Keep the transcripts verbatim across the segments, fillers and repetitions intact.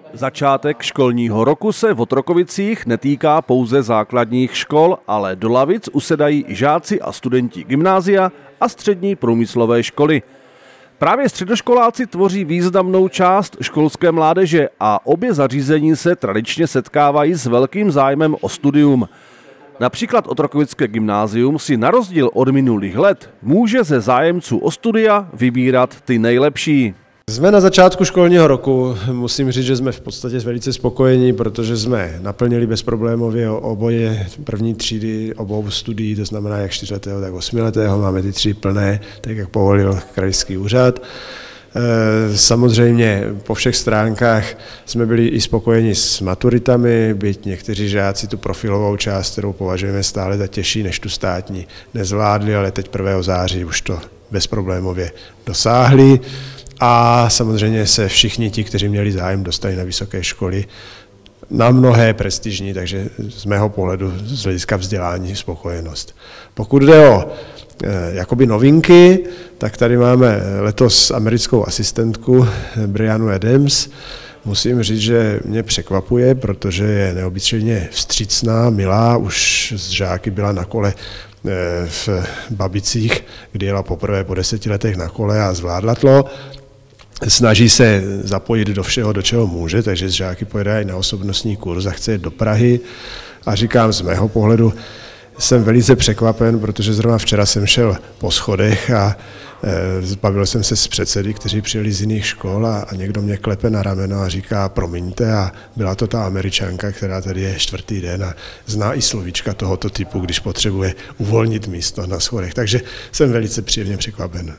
Začátek školního roku se v Otrokovicích netýká pouze základních škol, ale do lavic usedají i žáci a studenti gymnázia a střední průmyslové školy. Právě středoškoláci tvoří významnou část školské mládeže a obě zařízení se tradičně setkávají s velkým zájmem o studium. Například Otrokovické gymnázium si na rozdíl od minulých let může ze zájemců o studia vybírat ty nejlepší. Jsme na začátku školního roku, musím říct, že jsme v podstatě velice spokojení, protože jsme naplnili bezproblémově oboje první třídy obou studií, to znamená jak čtyřletého, tak osmiletého, máme ty tři plné, tak jak povolil krajský úřad. Samozřejmě po všech stránkách jsme byli i spokojeni s maturitami, byť někteří žáci tu profilovou část, kterou považujeme stále za těžší než tu státní, nezvládli, ale teď prvního září už to bezproblémově dosáhli. A samozřejmě se všichni ti, kteří měli zájem, dostali na vysoké školy, na mnohé prestižní, takže z mého pohledu z hlediska vzdělání spokojenost. Pokud jde o e, jakoby novinky, tak tady máme letos americkou asistentku Brianu Adams. Musím říct, že mě překvapuje, protože je neobyčejně vstřícná, milá, už z žáky byla na kole v Babicích, kdy jela poprvé po deseti letech na kole a zvládla to. Snaží se zapojit do všeho, do čeho může, takže z žáky pojede i na osobnostní kurz a chce jít do Prahy. A říkám, z mého pohledu jsem velice překvapen, protože zrovna včera jsem šel po schodech a e, bavil jsem se s předsedy, kteří přijeli z jiných škol a, a někdo mě klepe na rameno a říká promiňte, a byla to ta Američanka, která tady je čtvrtý den a zná i slovíčka tohoto typu, když potřebuje uvolnit místo na schodech. Takže jsem velice příjemně překvapen.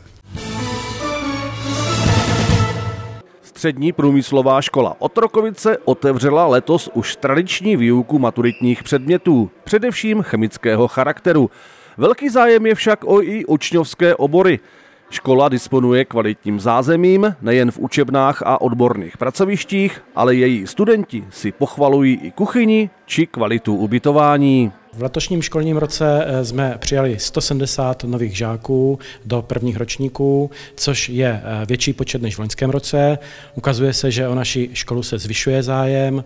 Střední průmyslová škola Otrokovice otevřela letos už tradiční výuku maturitních předmětů, především chemického charakteru. Velký zájem je však o i učňovské obory. Škola disponuje kvalitním zázemím nejen v učebnách a odborných pracovištích, ale její studenti si pochvalují i kuchyni či kvalitu ubytování. V letošním školním roce jsme přijali sto sedmdesát nových žáků do prvních ročníků, což je větší počet než v loňském roce. Ukazuje se, že o naši školu se zvyšuje zájem,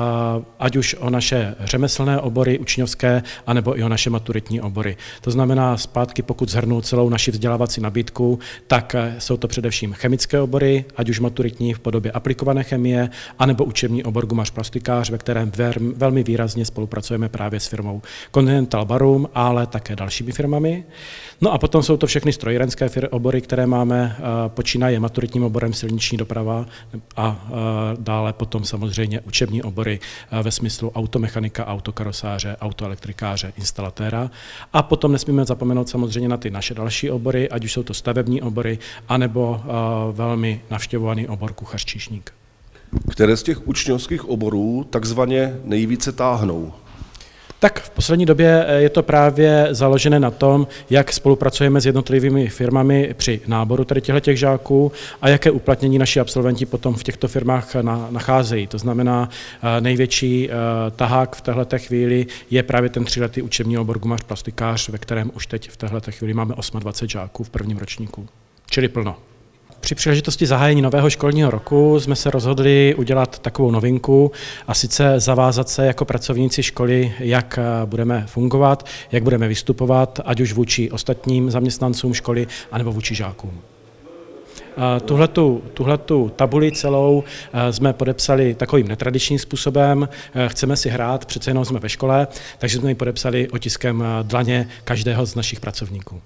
ať už o naše řemeslné obory učňovské, anebo i o naše maturitní obory. To znamená zpátky, pokud shrnu celou naši vzdělávací nabídku, tak jsou to především chemické obory, ať už maturitní v podobě aplikované chemie, anebo učební obor gumař plastikář, ve kterém velmi výrazně spolupracujeme právě s firmou Continental Barum, ale také dalšími firmami. No a potom jsou to všechny strojírenské obory, které máme, počínaje maturitním oborem silniční doprava a dále potom samozřejmě učební obory ve smyslu automechanika, autokarosáře, autoelektrikáře, instalatéra. A potom nesmíme zapomenout samozřejmě na ty naše další obory, ať už jsou to stavební obory, anebo velmi navštěvovaný obor kuchař-číšník. Které z těch učňovských oborů takzvaně nejvíce táhnou? Tak v poslední době je to právě založené na tom, jak spolupracujeme s jednotlivými firmami při náboru tady těchto žáků a jaké uplatnění naši absolventi potom v těchto firmách nacházejí. To znamená, největší tahák v této chvíli je právě ten tříletý učební obor gumař plastikář, ve kterém už teď v této chvíli máme dvacet osm žáků v prvním ročníku, čili plno. Při příležitosti zahájení nového školního roku jsme se rozhodli udělat takovou novinku a sice zavázat se jako pracovníci školy, jak budeme fungovat, jak budeme vystupovat, ať už vůči ostatním zaměstnancům školy, anebo vůči žákům. Tuhletu, tuhletu tabuli celou jsme podepsali takovým netradičním způsobem. Chceme si hrát, přece jenom jsme ve škole, takže jsme ji podepsali otiskem dlaně každého z našich pracovníků.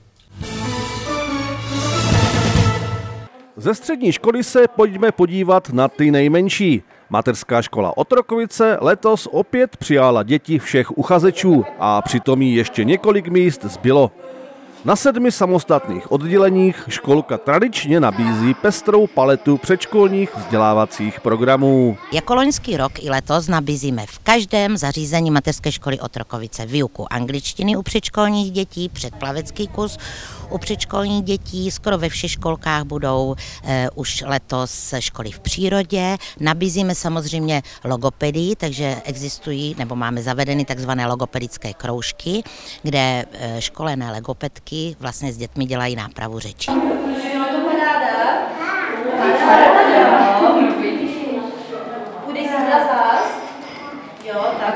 Ze střední školy se pojďme podívat na ty nejmenší. Mateřská škola Otrokovice letos opět přijala děti všech uchazečů a přitom jí ještě několik míst zbylo. Na sedmi samostatných odděleních školka tradičně nabízí pestrou paletu předškolních vzdělávacích programů. Jako loňský rok i letos nabízíme v každém zařízení mateřské školy Otrokovice výuku angličtiny u předškolních dětí, předplavecký kurz u předškolních dětí, skoro ve všech školkách budou e, už letos školy v přírodě. Nabízíme samozřejmě logopedii, takže existují nebo máme zavedeny takzvané logopedické kroužky, kde e, školené logopedky vlastně s dětmi dělají nápravu řeči. Budeš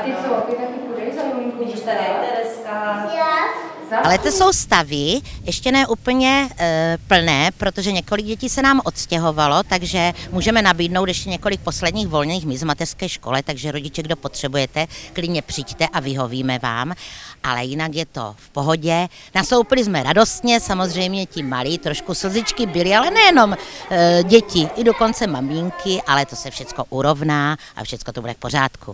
ty co, ty taky půjdeš za Jolinku? Vidíš tady, Tereska. Ale to jsou stavy, ještě ne úplně e, plné, protože několik dětí se nám odstěhovalo, takže můžeme nabídnout ještě několik posledních volných míst v mateřské škole, takže rodiče, kdo potřebujete, klidně přijďte a vyhovíme vám. Ale jinak je to v pohodě. Nastoupili jsme radostně, samozřejmě ti malí, trošku slzičky byly, ale nejenom e, děti, i dokonce maminky, ale to se všecko urovná a všecko to bude v pořádku.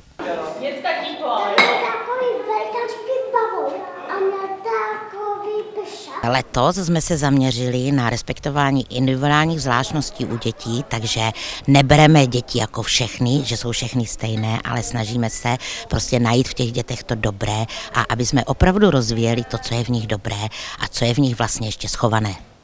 Letos jsme se zaměřili na respektování individuálních zvláštností u dětí, takže nebereme děti jako všechny, že jsou všechny stejné, ale snažíme se prostě najít v těch dětech to dobré a aby jsme opravdu rozvíjeli to, co je v nich dobré a co je v nich vlastně ještě schované.